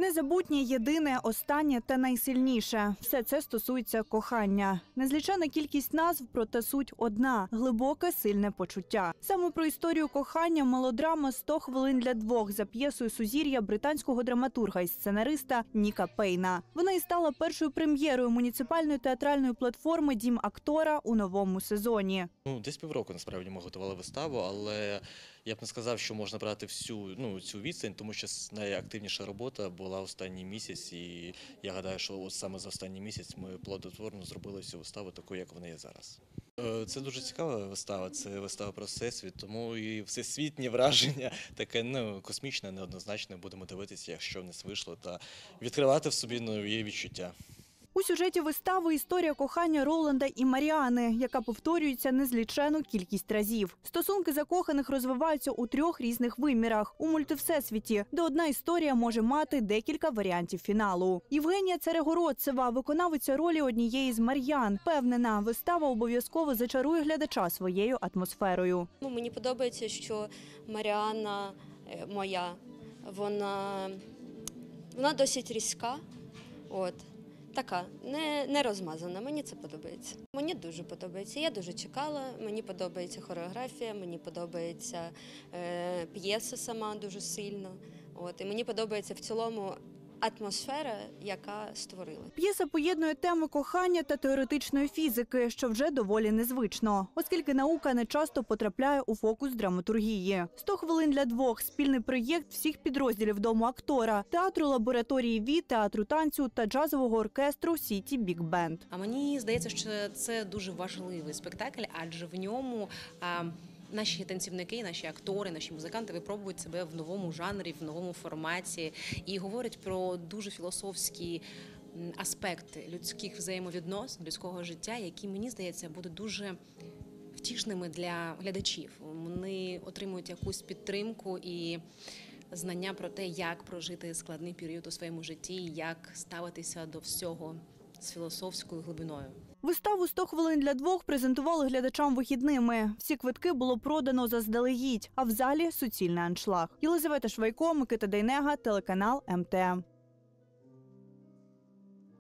Незабутнє, єдине, останнє та найсильніше. Все це стосується кохання. Незлічена кількість назв, проте суть одна – глибоке, сильне почуття. Саме про історію кохання мелодрама «100 хвилин для двох» за п'єсою «Сузір'я» британського драматурга і сценариста Ніка Пейна. Вона і стала першою прем'єрою муніципальної театральної платформи «Дім актора» у новому сезоні. Десь півроку, насправді, ми готували виставу, але я б не сказав, що можна брати всю цю відстань, тому що найактивніша робота була останній місяць, і я гадаю, що саме за останній місяць ми плодотворно зробили всю виставу такою, як вона є зараз. Це дуже цікава вистава, це вистава про всесвіт, тому і всесвітнє враження таке космічне, неоднозначне. Будемо дивитися, якщо в нас вийшло, та відкривати в собі нові відчуття. У сюжеті вистави історія кохання Роланда і Маріани, яка повторюється незлічену кількість разів. Стосунки закоханих розвиваються у 3 різних вимірах – у мультивсесвіті, де одна історія може мати декілька варіантів фіналу. Євгенія Церегородцева, виконавиця ролі однієї з Мар'ян, впевнена, вистава обов'язково зачарує глядача своєю атмосферою. Мені подобається, що Маріана моя, вона досить різка. Така, не розмазана, мені це подобається. Мені дуже подобається, я дуже чекала, мені подобається хореографія, мені подобається п'єса сама дуже сильно. І мені подобається в цілому атмосфера, яка створила. П'єса поєднує теми кохання та теоретичної фізики, що вже доволі незвично, оскільки наука не часто потрапляє у фокус драматургії. «100 хвилин для двох» – спільний проєкт всіх підрозділів Дому актора, театру лабораторії ВІ, театру танцю та джазового оркестру Сіті Біг Бенд. А мені здається, що це дуже важливий спектакль, адже в ньому наші танцівники, наші актори, наші музиканти випробують себе в новому жанрі, в новому форматі і говорять про дуже філософські аспекти людських взаємовідносин, людського життя, які, мені здається, будуть дуже втішними для глядачів. Вони отримують якусь підтримку і знання про те, як прожити складний період у своєму житті, як ставитися до всього з філософською глибиною. Виставу «100 хвилин для двох» презентували глядачам вихідними. Всі квитки було продано заздалегідь, а в залі – суцільний аншлаг. Єлизавета Швайко, Микита Дейнега, телеканал МТ.